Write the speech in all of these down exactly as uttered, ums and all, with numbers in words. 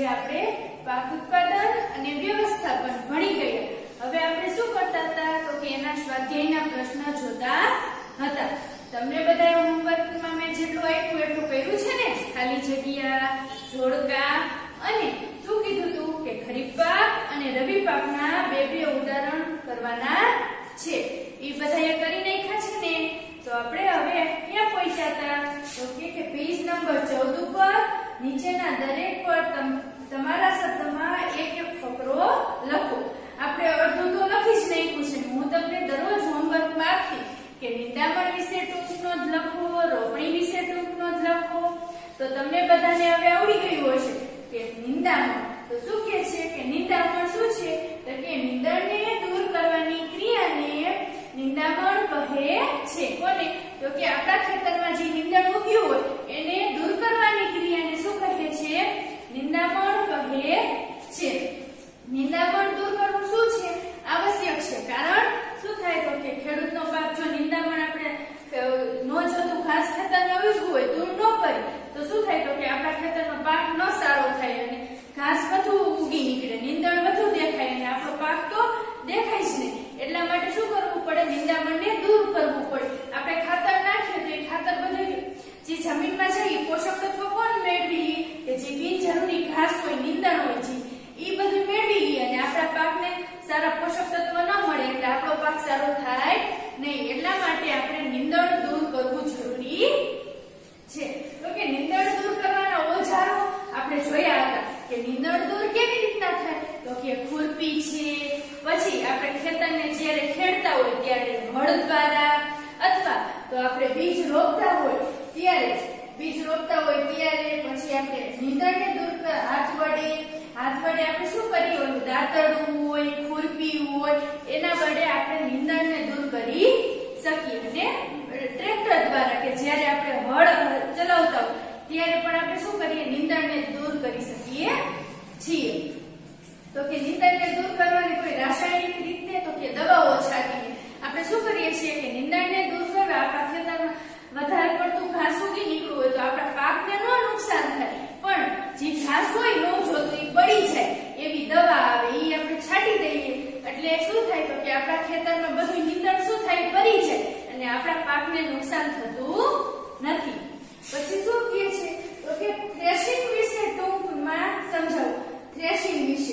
આપણે પાક ઉત્પાદન અને વ્યવસ્થાપન ભણી ગયા. હવે આપણે શું કરતા હતા તો કે એના સ્વાધ્યાયના પ્રશ્ન જોતા હતા. તમને બધાએ હોમવર્કમાં મેં જેટલું આપ્યું એટલું કર્યું છે ને? ખાલી જગ્યા, જોડકા અને શું કીધું તું કે ખરીફ પાક અને રવિ પાકના બે બે ઉદાહરણ કરવાના છે. એ બધાએ કરી નાખ્યા છે ને? તો આપણે હવે ક્યાં પહોંચ્યા હતા તો કે પેજ નંબર ચૌદ ઉપર નીચેના દરેક પર તમારા શબ્દમાં એક એક ફકરો લખો. આપણે અડધું તો લખી જ નાખ્યું છે. હું તમને દરરોજ હોમવર્કમાં આપતી કે નિંદામણ વિશે ટૂંકનો જ લખો, રોપણી વિશે ટૂંકનો જ લખો. તો તમને બધાને હવે આવડી ગયું હશે કે નિંદામણ તો શું કહે છે કે નિંદામણ શું છે તો કે નીંદણને દૂર કરવાની ક્રિયાને નિંદામણ કહે છે. કોને તો કે આપણા ખેતરમાં જે નીંદણ ઉગ્યું હોય એને દૂર કરવાની ક્રિયાને શું કહે છે? નિંદામણ કહે છે. નિંદામણ દૂર કરવું શું છે? આવશ્યક છે. કારણ શું થાય તો કે ખેડૂતનો પાક જો નિંદામણ આપણે નો જોતું ઘાસ ખેતરમાં ઉગ્યું હોય દૂર ન કરી તો શું થાય તો કે આપણા ખેતરનો પાક ન સારો થાય અને ઘાસ વધુ ઉગી નીકળે, નીંદણ વધુ દેખાય અને આપણો પાક તો દેખાય જ નહીં. એટલા માટે શું કરવું પડે? નિંદામણને દૂર કરવું પડે. આપણે ખાતર નાખીએ તો એ ખાતર બધું જે જમીનમાં જાય પોષક તત્વો કોણ મેળવી કે જે બિનજરૂરી ઘાસ હોય, નીંદણ હોય છે એ બધું મેળવી લે અને આપણા પાકને સારા પોષક તત્વો ન મળે એટલે આપણો પાક સારો થાય નહીં. એટલા માટે આપણે નીંદણ દૂર કરવું જરૂરી છે. તો કે નીંદણ દૂર કરવાના ઓજારો આપણે જોયા હતા કે નીંદણ દૂર કેવી રીતના થાય તો કે ખુરપી છે, પછી આપણે ખેતરને જ્યારે ખેડતા હોય ત્યારે હળ દ્વારા અથવા તો આપણે બીજ રોપતા હોય ત્યારે બીજ રોપતા હોય ત્યારે પછી આપણે નીંદણને દૂર હાથ વડે હાથ વડે આપણે શું કરીએ હોય દાંતરડું હોય, ખુરપી હોય એના વડે આપણે નીંદણને દૂર કરી શકીએ. અને ટ્રેક્ટર દ્વારા કે જ્યારે આપણે હળ ચલાવતા હોય ત્યારે પણ આપણે શું કરીએ? નીંદણને દૂર કરી શકીએ છીએ. તો કે નીંદણને દૂર કરવાની કોઈ રાસાયણિક રીતે તો કે દવાઓ છાંટીને આપણે શું કરીએ છીએ કે નીંદણને દૂર કરવા આપણા ખેતરમાં વધારે પડતું ઘાસ ઉગી નીકળ્યું હોય તો આપણા પાકને ન નુકસાન થાય પણ જે ઘાસ હોય ન જોતું એ બળી જાય એવી દવા આવે એ આપણે છાંટી દઈએ એટલે શું થાય તો કે આપણા ખેતરમાં બધું નીંદણ શું થાય? બળી જાય અને આપણા પાકને નુકસાન થતું નથી. પછી શું કહે છે તો કે થ્રેશિંગ વિશે ટૂંકમાં સમજાવો. થ્રેશિંગ વિશે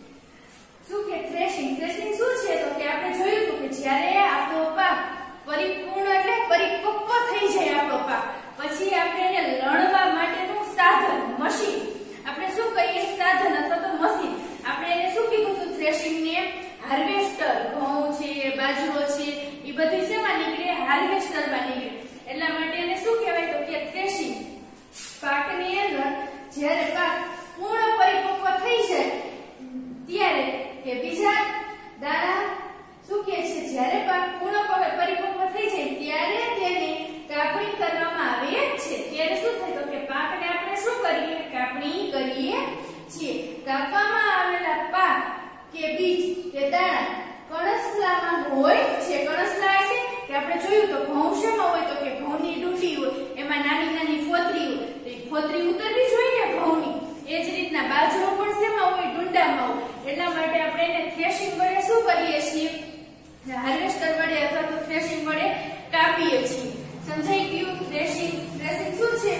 શું કે થ્રેશિંગ થ્રેશિંગ શું છે તો કે આપણે જોયું હતું કે જ્યારે આપણો પાક પરિપૂર્ણ એટલે પરિપક્વ થઈ જાય આપણો પાક પછી આપણે એને લણવા માટેનું સાધન મશીન આપણે શું કહીએ? સાધન અથવા તો મશીન. આપણે એને શું કીધું હતું? થ્રેશિંગ ને હાર્વેસ્ટર. ઘઉં છે, બાજરો છે એ બધી શેમાં નીકળે? હાર્વેસ્ટરમાં નીકળે. એટલા માટે એને શું કહેવાય તો કે થ્રેશિંગ. પાકની અંદર જ્યારે પાક પૂર્ણ પરિપક્વ થઈ જાય ત્યારે કે બીજા દાણા શું કહે છે? જ્યારે પાક પૂર્ણ પરિપક્વ થઈ જાય ત્યારે તેની કાપણી કરવામાં આવે છે. ત્યારે શું થાય તો કે પાકને આપણે શું કરીએ? કાપણી કરીએ છીએ. કાપવામાં આવેલા પાક કે બીજ કે દાણા કણસલામાં હોય છે. કણસલા એટલે કે આપણે જોયું તો ઘઉં શેમાં હોય તો કે ઘઉંની ડૂંડી હોય એમાં નાની નાની ફોતરી હોય તો એ ફોતરી ઉતરવી જોઈએ ને ઘઉંની. એ જ રીતના બાજરો પણ શેમાં હોય? ડુંડામાં હોય. એટલા માટે આપણે એને થ્રેશિંગ વડે શું કરીએ છીએ? હાર્વેસ્ટર વડે અથવા તો થ્રેશિંગ વડે કાપીએ છીએ. સમજાઈ ગયું? થ્રેશિંગ થ્રેશિંગ શું છે?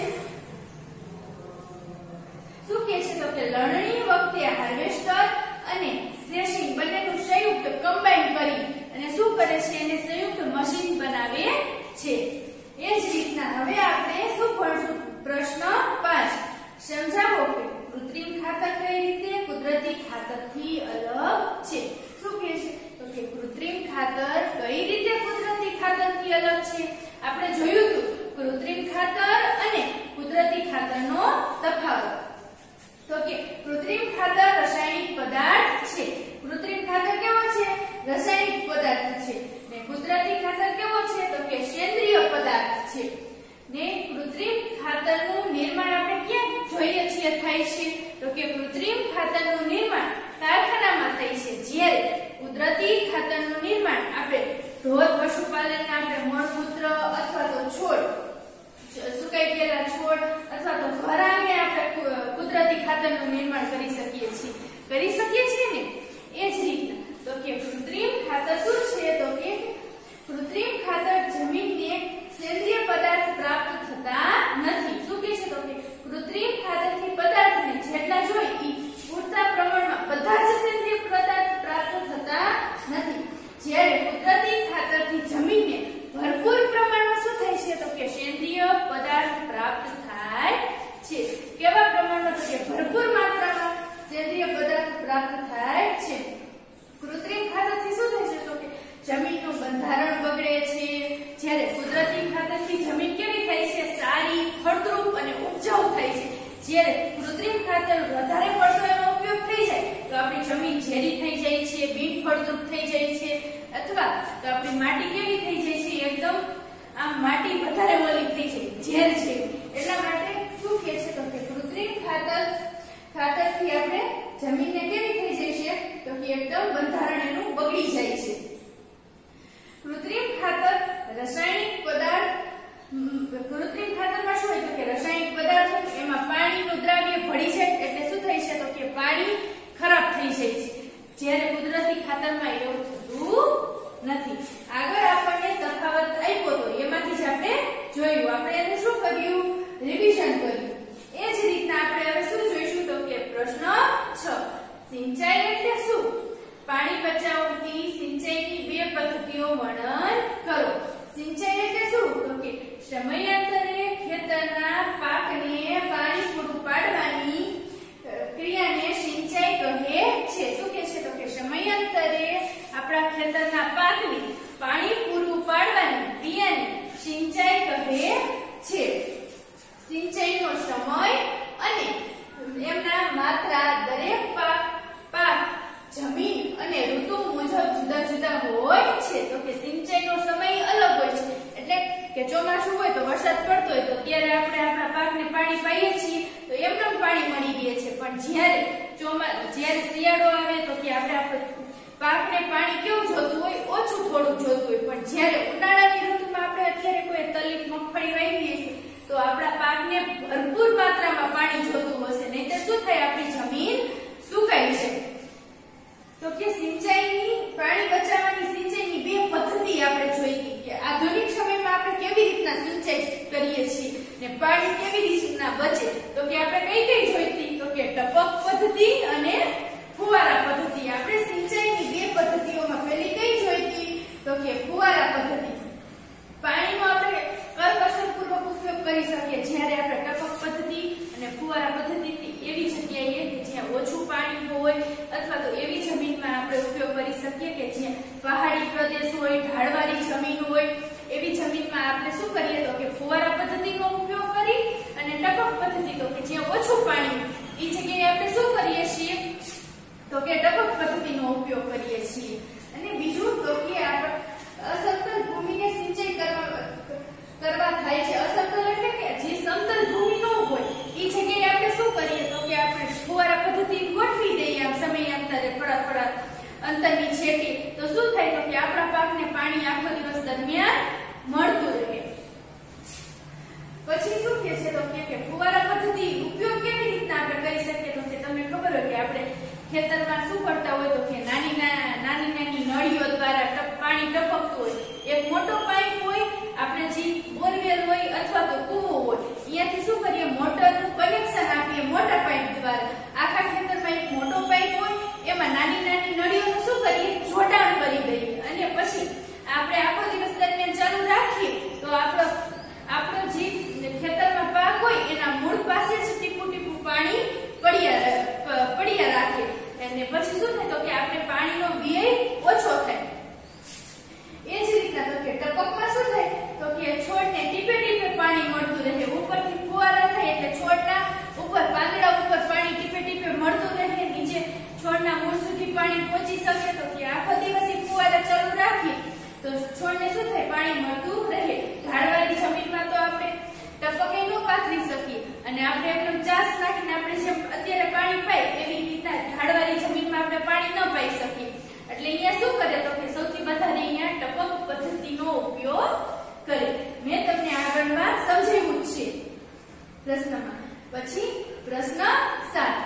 શું કહે છે તો કે લણણી વખતે હાર્વેસ્ટર અને થ્રેશિંગ બંનેનું સંયુક્ત કમ્બાઈન કરી અને શું કરે છે? એને સંયુક્ત મશીન બનાવે છે. એ જ રીતના હવે આપણે શું ભણશું? પ્રશ્ન પાંચ સમજાવો કે કૃત્રિમ ખાતર કઈ રીતે કુદરતી ખાતરથી અલગ છે? શું કહે છે તો કે કૃત્રિમ ખાતર કઈ રીતે કુદરતી ખાતરથી અલગ છે? આપણે જોયું હતું કૃત્રિમ ખાતર અને કુદરતી ખાતરનો તફાવત. તો કે કૃત્રિમ ખાતર રાસાયણિક પદાર્થ છે. કૃત્રિમ ખાતર કેવો છે? રાસાયણિક પદાર્થ છે. ને કુદરતી ખાતર કેવો છે તો કે સેન્દ્રિય પદાર્થ છે. ને કૃત્રિમ ખાતરનું નિર્માણ આપણે ક્યાં જોઈએ છીએ થાય છે તો કે કૃત્રિમ ખાતરનું નિર્માણ કારખાનામાં થાય છે. જ્યારે કુદરતી ખાતરનું નિર્માણ આપણે ઢોર પશુપાલનના આપણે મળમૂત્ર અથવા તો છોડ સુકાઈ ગયેલા છોડ અથવા તો ઘર આંગણે આપણે કુદરતી ખાતરનું નિર્માણ કરી શકીએ છીએ કરી શકીએ છીએ ને એ જ રીતના તો કે કૃત્રિમ ખાતર શું છે તો કે કૃત્રિમ ખાતર જમીનને સેન્દ્રિય પદાર્થ પ્રાપ્ત થતા નથી શું કહે છે તો કે કૃત્રિમ ખાતરથી પદાર્થને જેટલા જોઈએ એ પૂરતા પ્રમાણમાં બધા જ સેન્દ્રિય પદાર્થ પ્રાપ્ત થતા નથી જ્યારે કુદરતી ખાતરથી જમીનને ભરપૂર પ્રમાણમાં શું થાય છે તો કે સેન્દ્રિય પદાર્થ પ્રાપ્ત થાય છે કેવા પ્રમાણમાં તો કે ભરપૂર માત્રામાં સેન્દ્રિય પદાર્થ પ્રાપ્ત થાય છે કૃત્રિમ ખાતરથી શું થાય છે તો કે જમીનનું બંધારણ બગડે છે જ્યારે કુદરતી ખાતરથી જમીન કેવી થાય છે સારી ફળદ્રુપ અને ઉપજાઉ થાય છે જ્યારે કૃત્રિમ ખાતર વધારે પડતો એનો ઉપયોગ થઈ જાય તો આપણી જમીન ઝેરી થઈ જાય છે બિનફળદ્રુપ થઈ જાય છે અથવા તો આપણી માટી કેવી થઈ જાય છે એકદમ આમ માટી વધારે ઓલી થઈ જાય ઝેર છે એટલા માટે શું કહે છે તો કે કૃત્રિમ ખાતર ખાતરથી આપણે જમીનને કેવી થઈ જાય છે તો કે એકદમ બંધારણ એનું બગડી જાય છે કૃત્રિમ ખાતર રાસાયણિક પદાર્થ કૃત્રિમ ખાતરમાં શું હોય તો કે રાસાયણિક પદાર્થ એમાં પાણીનું દ્રાવ્ય ભળી જાય એટલે શું થાય છે તો કે પાણી ખરાબ થઈ જાય છે જ્યારે કુદરતી ખાતરમાં એવું થતું નથી આગળ આપણને તફાવત આપ્યો તો એમાંથી જ આપણે જોયું આપણે એનું શું કર્યું રિવિઝન કર્યું એ જ રીતના આપણે હવે શું જોઈશું તો કે પ્રશ્ન છ સિંચાઈ એટલે શું પાણી બચાવતી સિંચાઈની બે પદ્ધતિઓ વર્ણન કરો સિંચાઈ એટલે શું તો કે સમયાંતરે ખેતરના પાકને પાણી પૂરું પાડવાની ક્રિયાને સિંચાઈ કહે છે શું કહે છે તો કે સમયાંતરે આપણા ખેતરના પાકને પાણી પૂરું પાડવાની ક્રિયાને સિંચાઈ કહે છે સિંચાઈનો સમય અને એમના માત્રા દરેક પાક પાક જમીન અને ઋતુ મુજબ જુદા જુદા હોય છે તો કે સિંચાઈનો સમય અલગ હોય છે એટલે કે ચોમાસું હોય તો વરસાદ પડતો હોય તો ત્યારે આપણે આપણા પાકને પાણી પાઈએ છીએ તો એમને પાણી મળી રહે છે પણ જ્યારે ચોમા જ્યારે શિયાળો આવે તો કે આપણે આપણે પાકને પાણી કેવું જોતું હોય ઓછું થોડું જોતું હોય પણ જ્યારે ઉનાળાની ઋતુમાં આપણે અત્યારે કોઈ તલિક મગફળી વાવીએ છીએ તો આપણા પાકને ભરપૂર માત્રામાં પાણી જોતું હશે નહીંતર શું થાય આપણી જમીન સુકાઈ છે તો કે સિંચાઈની પાણી બચાવવાની સિંચાઈની બે પદ્ધતિ આપણે જોઈ કે આધુનિક સમયમાં આપણે કેવી રીતના સિંચાઈ કરીએ છીએ ને પાણી કેવી રીતના બચે તો કે આપણે કઈ કઈ જોઈતી તો કે ટપક પદ્ધતિ અને ફુવારા પદ્ધતિ આપણે સિંચાઈની બે પદ્ધતિઓમાં પહેલી કઈ જોઈતી તો કે ફુવારા પદ્ધતિ પાણીનો આપણે કરકસરપૂર્વક ઉપયોગ કરી શકીએ જ્યારે આપણે ટપક પદ્ધતિ અને ફુવારા પદ્ધતિથી એવી જગ્યાએ કે જ્યાં ઓછું પાણી હોય અથવા તો એવી જમીનમાં આપણે ઉપયોગ કરી શકીએ કે જ્યાં પહાડી પ્રદેશ હોય ઢાળવાળી જમીન હોય એવી જમીનમાં આપણે શું કરીએ તો કે ફુવારા પદ્ધતિનો ઉપયોગ કરી અને ટપક પદ્ધતિ તો કે જ્યાં ઓછું પાણી એ જગ્યાએ આપણે શું કરીએ છીએ તો કે ટપક પદ્ધતિનો ઉપયોગ કરીએ છીએ અને બીજું તો કે આપણે અસમતલ ભૂમિને સિંચાઈ કરવા કરવા થાય છે અસમતલ એટલે કે જે સમતલ ભૂમિ ન હોય એ જગ્યાએ આપણે શું કરીએ તો કે આપણે ફુવારા પદ્ધતિ ગોઠવી દઈએ આમ સમયાંતરે થોડા થોડા અંતરની છેટી તો શું થાય તો કે આપણા પાકને પાણી આખો દિવસ દરમિયાન મળતું રહે પછી શું કહે છે તો કે ફુવારા પદ્ધતિ ઉપયોગ કેવી રીતના આપણે કરી શકીએ તો કે તમને ખબર હોય કે આપણે ખેતરમાં શું કરતા હોય તો કે નાની નાની નાની નળીઓ દ્વારા પાણી ટપકતું હોય એક મોટો પાઇપ હોય આપણે જે બોરવેલ હોય અથવા તો કૂવો હોય અહીંયાથી શું કરીએ મોટરનું કનેક્શન આપીએ મોટા પાઇપ દ્વારા આખા ખેતરમાં એક મોટો પાઇપ હોય એમાં નાની નાની નળીઓનું શું કરીએ જોડાણ કરી દઈએ અને પછી આપણે આખો દિવસ દરમિયાન ચાલુ રાખીએ તો આપણો આપણો જે ખેતરમાં પાક હોય એના મૂળ પાસે જ ટીપું ટીપું પાણી પડ્યા પડ્યા રાખે અને પછી શું થાય તો કે આપણે પાણીનો વ્યય ઓછો થાય એ જ રીતના તો કે ટપકમાં શું થાય તો કે છોડને ટીપે ટીપે પાણી મળતું રહે ઉપરથી ફુવારા થાય એટલે છોડના ઉપર પાંદડા ઉપર પાણી ટીપે ટીપે મળતું રહે નીચે છોડના મૂળ સુધી પાણી પહોંચી શકે તો કે આખો દિવસ એ ફુવારા ચાલુ રાખીએ તો છોડને શું થાય પાણી મળતું રહે ઢાળવાળી જમીનમાં તો આપણે ટપકે ન પાથરી શકીએ અને આપણે એકદમ ચાસ નાખીને આપણે જેમ અત્યારે પાણી પાઈ એવી રીતના ઢાળવાળી જમીનમાં આપણે પાણી ન પાઈ શકીએ એટલે અહીંયા શું કરે તો કે સૌથી વધારે અહીંયા ટપક પદ્ધતિનો ઉપયોગ કરે મેં તમને આગળમાં સમજાવ્યું છે પ્રશ્નમાં પછી પ્રશ્ન સાત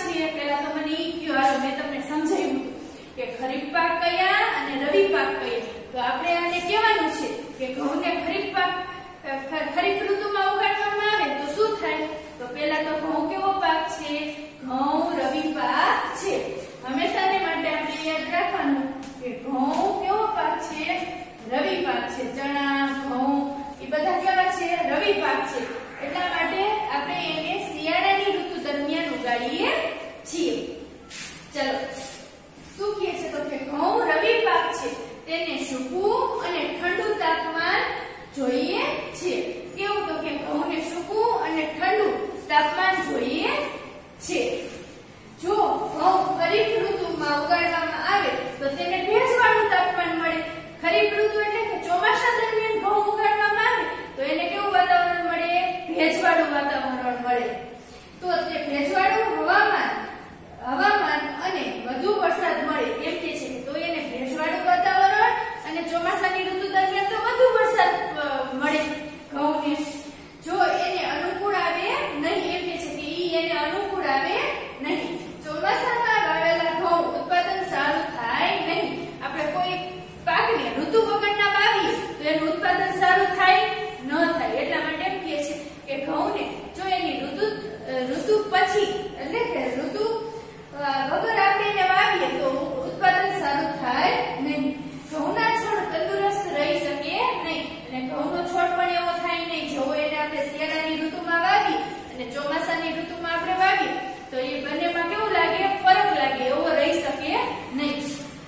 છે? પહેલા તો મને ઈ કયો, હાલો મેં તમને સમજાવ્યું કે ખરીફ પાક કયા અને રવિ પાક કયા. તો આપણે આને કહેવાનું છે કે ઘઉંને ખરીફ પાક ખરીફ ઋતુમાં ઉગાડવામાં આવે તો શું થાય? તો પહેલા તો ઘઉં કેવો પાક છે? ઘઉં રવિ પાક છે. હંમેશાને માટે આપણે યાદ રાખવાનું કે ઘઉં કેવો પાક છે? રવિ પાક છે. ચણા, ઘઉં એ બધા કેવા છે? રવિ પાક છે. એટલા માટે આપણે એને શિયાળાની ઋતુ દરમિયાન ઉગાડીએ છીએ. ચલો શું કહે છે? તો કે ઘઉં રવિ પાક છે, તેને સૂકું અને ઠંડુ તાપમાન જોઈએ છે. કેવું? તો કે ઘઉંને સૂકું અને ઠંડુ તાપમાન જોઈએ છે. જો ઘઉં ખરીફ ઋતુમાં ઉગાડવામાં આવે તો તેને ભેજવાળું તાપમાન મળે. ખરીફ ઋતુ એટલે કે ચોમાસા દરમિયાન ઘઉં ઉગાડવામાં આવે તો એને કેવું વાતાવરણ મળે? ભેજવાળું વાતાવરણ મળે. તો તે ભેજવાળું હવામાન હવામાન અને વધુ વરસાદ મળે એમ કે છે. તો એને ભેજવાળું વાતાવરણ અને ચોમાસાની ઋતુ દરમિયાન તો વધુ વરસાદ મળે ઘઉંને. જો એને અનુકૂળ આવે નહીં એમ કે છે કે ઈ એને અનુકૂળ આવે નહીં. ચોમાસામાં વાવેલા ઘઉં ઉત્પાદન સારું થાય નહીં. આપણે કોઈ પાકને ઋતુ વગરના વાવીએ તો એનું ઉત્પાદન સારું થાય ન થાય. એટલા માટે એમ કહે છે કે ઘઉંને જો એની ઋતુ ઋતુ પછી એટલે કે ઋતુ વગર આપણે એને વાવીએ તો ઉત્પાદન સારું થાય નહીં. ઘઉંના છોડ તંદુરસ્ત રહી શકે નહીં અને ઘઉંનો છોડ પણ એવો થાય નહીં જેવો એને આપણે શિયાળાની ઋતુમાં વાવી અને ચોમાસાની ઋતુમાં આપણે વાવીએ તો એ બંનેમાં કેવું લાગે? ફરક લાગે. એવો રહી શકે નહીં.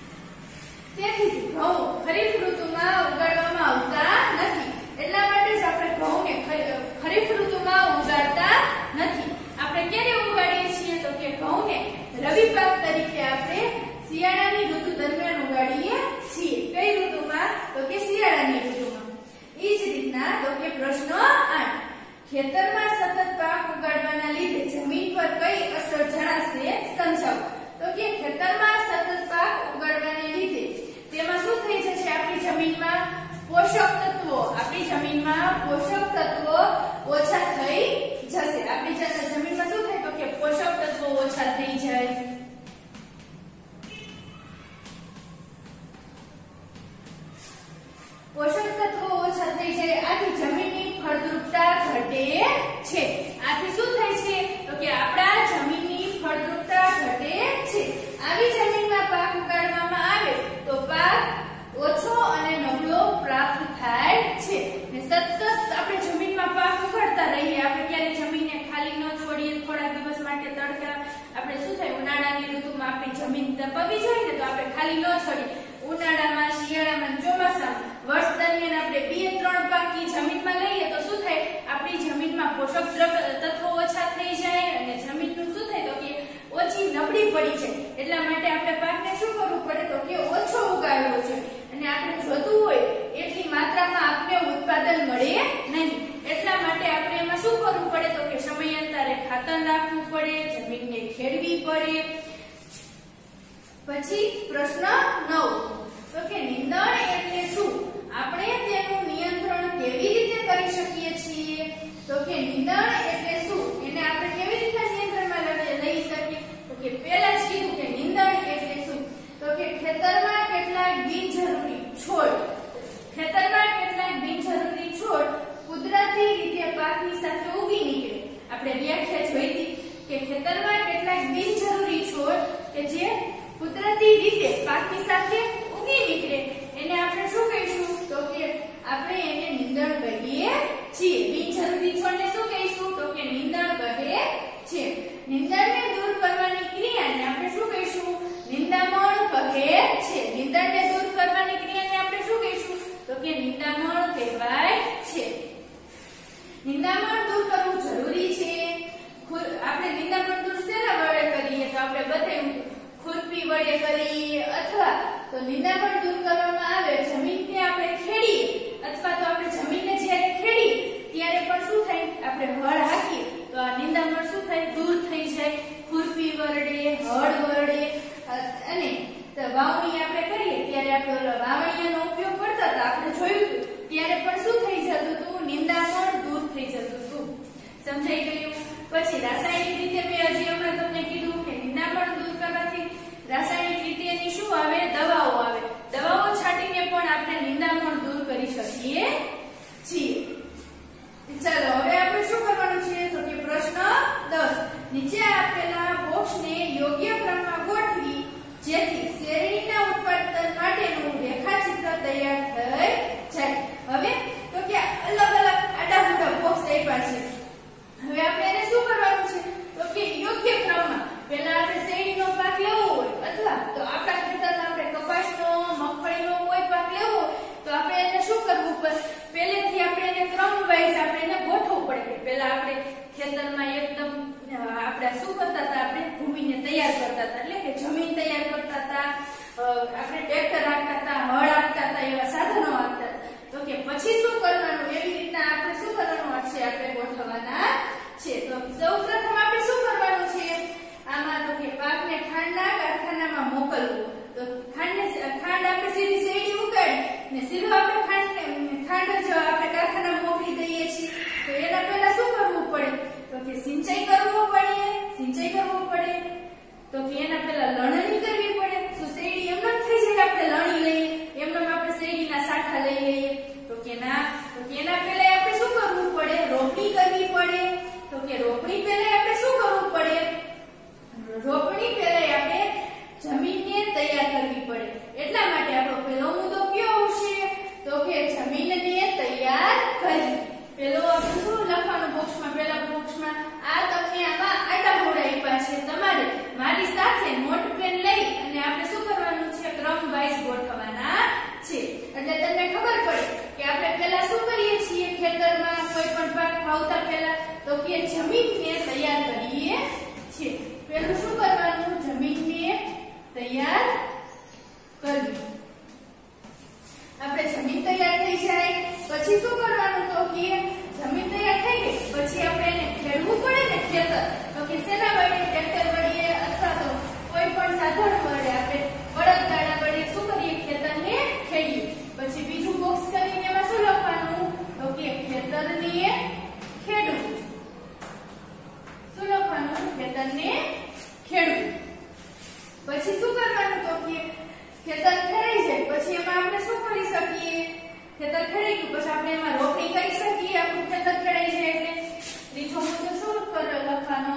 તેથી ઘઉં ખરીફ ઋતુમાં ઉગાડવામાં આવતા નથી. એટલા માટે જ આપણે ઘઉંને ખરીફ ઋતુમાં ઉગાડતા નથી. આપણે ક્યારે ઉગાડીએ છીએ? તો કે ઘઉંને રવિ પાક તરીકે આપણે શિયાળાની ઋતુ દરમિયાન ઉગાડીએ છીએ. કઈ ઋતુમાં? તો કે શિયાળાની ઋતુમાં. એ જ રીતના તો કે પ્રશ્ન આઠ, ખેતરમાં સતત પાક ઉગાડવાના લીધે જમીન પર કઈ અસર જણાશે? સમજાવો. તો કે ખેતરમાં સતત પાક ઉગાડવાને લીધે તેમાં શું થઈ જશે? આપણી જમીનમાં પોષક તત્વો આપણી જમીનમાં પોષક તત્વો ઓછા થઈ જશે. આપણી જમીનમાં શું થાય? તો કે પોષક તત્વો ઓછા થઈ જાય. પોષક તત્વો ઓછા થઈ જાય. આથી જમીનની ફળદ્રુપતા ઘટે છે. આથી શું થાય છે? તો કે આપણા જમીનની ફળદ્રુપતા ઘટે છે. આવી જમીનમાં પાક ઉગાડવામાં આવે તો પાક ઓછો અને નબળો પ્રાપ્ત થાય છે. ને સતત આપણે જમીનમાં પાક ઉગાડતા રહીએ. આપણે ક્યારે જમીનને ખાલી ન છોડીએ. થોડા દિવસ માટે તડકા આપણે શું થાય? ઉનાળાની ઋતુમાં આપણી જમીન તપવી જોઈએ ને તો આપણે ખાલી ન છોડીએ. ઉનાળામાં, શિયાળામાં, ચોમાસામાં વર્ષ દરમિયાન આપણે બે ત્રણ પાક જમીનમાં લઈએ તો શું થાય? આપણી જમીનમાં પોષક તત્વો ઓછા થઈ જાય અને જમીનનું શું થાય? તો કે ઓછી નબળી પડી જાય. એટલા માટે આપણે પાકને શું કરવું પડે? તો કે ઓછો ઉગાડવો જોઈએ અને આપણે જોતું હોય એટલી માત્રામાં આપને ઉત્પાદન મળે નહીં. એટલા માટે આપણે એમાં શું કરવું પડે? તો કે સમયાંતરે ખાતર નાખવું પડે, જમીનને ખેડવી પડે. પછી પ્રશ્ન નવ, તો કે નીંદણ એટલે શું? આપણે તેનું નિયંત્રણ કેવી રીતે કરી શકીએ છીએ? તો કે નીંદણ એટલે શું? એને આપણે કેવી રીતે નિયંત્રણમાં લઈ શકીએ? તો કે પહેલા જ કીધું કે નીંદણ એટલે શું? તો કે ખેતરમાં કેટલાક બિનજરૂરી છોડ ખેતરમાં કેટલાક બિનજરૂરી છોડ કુદરતી રીતે પાકની સાથે ઉગી નીકળે. આપણે વ્યાખ્યા જોઈ હતી કે ખેતરમાં કેટલાક બિનજરૂરી છોડ કે જે કુદરતી રીતે પાકની સાથે ઉગી નીકળે એને આપણે શું કહીશું? તો કે આપણે એને નીંદણ કહીએ છીએ. બિનજરૂરી છોડને શું કહીશું? તો તૈયાર કરતા હતા, એટલે કે જમીન તૈયાર કરતા હતા, આપણે ટ્રેક્ટર રાખતા હતા, હળ આપતા હતા, એવા સાધનો આપતા હતા. તો કે પછી શું કરવાનું, એવી રીતના આપણે શું કરવાનું છે, આપણે ગોઠવવાના છે. તો સૌપ્રથમ આપણે શું કરવાનું છે આમાં, તો કે પાકને ખાંડના કારખાનામાં મોકલવું. તો ખાંડને ખાંડ આપણે સીધી શેરડી ઉગાડી ને સીધું આપણે ખાંડ ખાંડ જ આપણે કારખાનામાં મોકલી દઈએ છીએ. તો એના પહેલા શું કરવું પડે, તો કે સિંચાઈ કરવું પડે. સિંચાઈ કરવું પડે તો કે એના પહેલા લણણી કરવી પડે. શું શેરડી એમ જ થઈ જાય આપણે લણી લઈએ, એમ આપણે શેરડીના સાઠા લઈ લઈએ? તો કે ના, તો કે એના પહેલા આપણે શું કરવું પડે, રોપણી કરવી પડે. તો કે રોપણી પહેલા આપણે શું કરવું પડે, રોપણી પહેલા આપણે જમીનને તૈયાર કરવી પડે. એટલા માટે આપણો પહેલો મુદ્દો કયો આવશે, તો કે જમીનને તૈયાર કરવી. પેલો આપણે શું લખવાનું બોક્સમાં, પહેલા બોક્સમાં આ તમને આમાં આટા મોડા આપ્યા છે, તમારે મારી સાથે નોટ પેન લઈ અને આપણે શું કરવાનું છે, ક્રમ વાઇઝ ગોઠવવાના છે. એટલે તમને ખબર પડે કે આપણે પહેલા શું કરીએ છીએ ખેતરમાં કોઈ પણ પાક વાવતા પહેલા, તો કે જમીનને તૈયાર કરીએ છીએ. પહેલું શું કરવાનું, જમીનને તૈયાર કરવી. આપણે જમીન તૈયાર થઈ જાય પછી શું કરવાનું, તો કે જમીન તૈયાર થઈ ગઈ પછી આપણે એને ખેડવું પડે ને ખેતર. તો કે શેના વડે, ટ્રેક્ટર વડે અથવા તો કોઈ પણ સાધન વડે આપણે બળદગાડા વડે શું કરીએ, ખેતરને ખેડીએ. પછી બીજું બોક્સ કરીને એમાં શું લખવાનું, તો કે ખેતરને ખેડવું. શું લખવાનું, ખેતરને ખેડવું. પછી શું કરવાનું, તો કે ખેતર ખેડાઈ જાય પછી એમાં આપણે શું કરી શકીએ, ખેતર ખેડાઈ ગયું પછી આપણે એમાં રોપણી કરી શકીએ. આપણું ખેતર ખેડાઈ જાય એટલે ત્રીજો મુદ્દો શું કરો લખવાનો,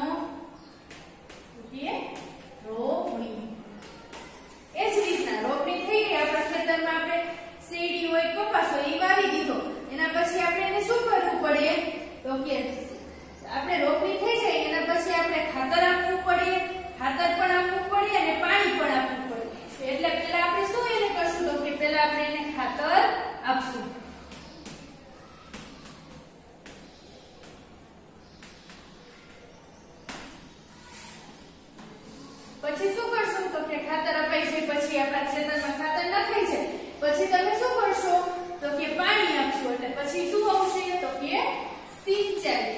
કે રોપણી. એ જ રીતના રોપણી થઈ ગઈ આપણા ખેતરમાં, આપણે શેરડી હોય, કપાસ હોય એ વાવી દીધો. એના પછી આપણે એને શું કરવું પડે, તો કે આપણે રોપણી થઈ જાય એના પછી આપણે ખાતર આપવું પડે. ખાતર પણ આપવું પડે અને પાણી પણ આપવું પડે. એટલે પહેલા આપણે શું એને કરશું, તો કે પહેલા આપણે એને ખાતર આપશું. પછી શું કરશું, તો કે ખાતર અપાઈ જાય પછી આપણા ખેતરમાં ખાતર નખાઈ જાય પછી તમે શું કરશો, તો કે પાણી આપશો. એટલે પછી શું આવશે, તો કે સિંચાઈ.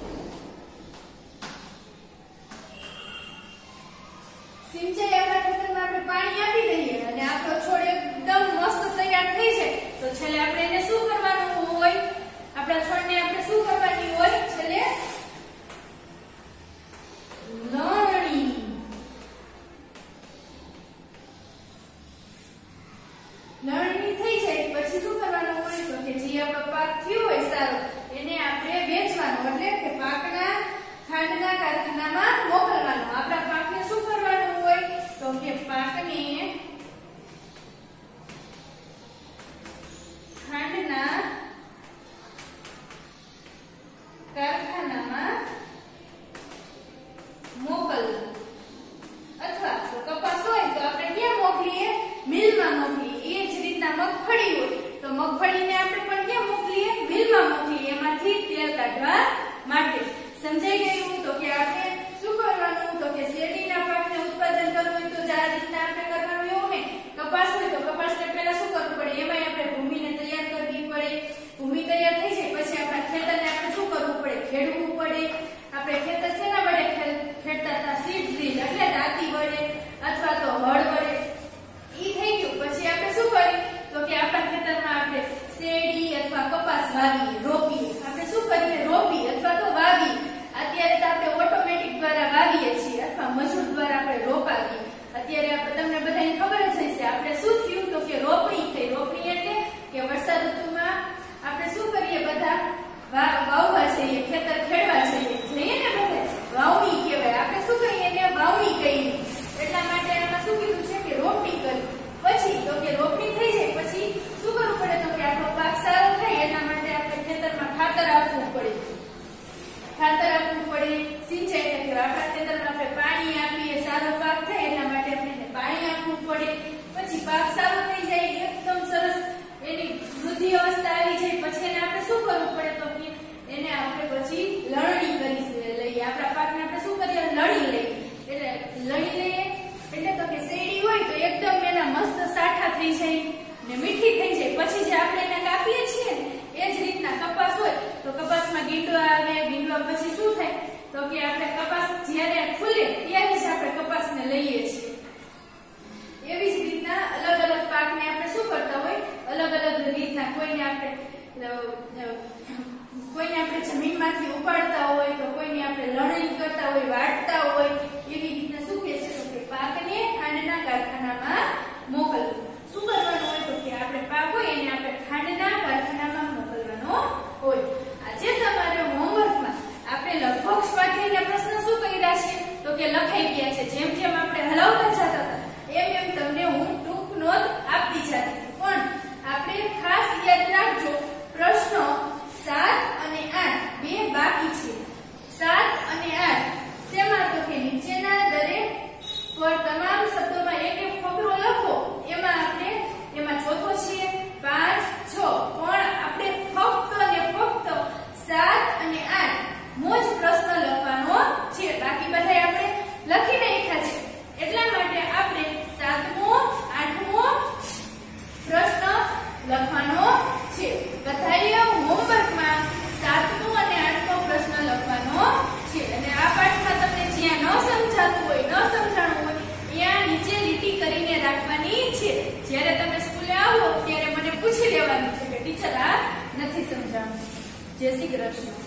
સિંચાઈ આપણા ખેતરમાં આપણે પાણી આપી દઈએ અને આપણો છોડ એકદમ મસ્ત તૈયાર થઈ જાય તો છેલ્લે આપણે એને શું કરવાનું હોય, આપણા છોડને આપણે શું કરવાની હોય, છેલ્લે લણણી. લણણી થઈ જાય પછી શું કરવાનું હોય, તો કે જે આપણો પાક થયો હોય સારો એને આપણે વેચવાનો, એટલે કે પાકના ખાંડના કારખાનામાં મોકલવાનો. આપણા પાકને શું કરવાનું હોય, તો કે પાકને ખાંડના જય શ્રી કૃષ્ણ.